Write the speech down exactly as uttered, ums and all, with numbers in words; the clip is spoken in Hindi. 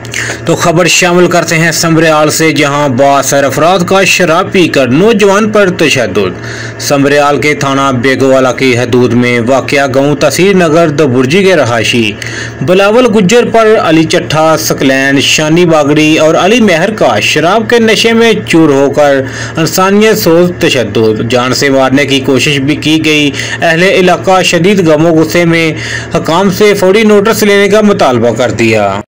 तो खबर शामिल करते हैं समरियाल से, जहां बासर अफराद का शराब पीकर नौजवान पर तशद्दुद। समरियाल के थाना बेगोवाला की हदूद में वाक़या गाँव तहसील नगर दबुर्जी के रहायशी बिलावल गुज्जर पर अली चट्ठा, सकलैन, शानी बागड़ी और अली मेहर का शराब के नशे में चूर होकर इंसानियत सोच तशद्दुद, जान से मारने की कोशिश भी की गई। अहले इलाका शदीद गमो गुस्से में हकाम से फौरी नोटिस लेने का मुतालबा कर दिया।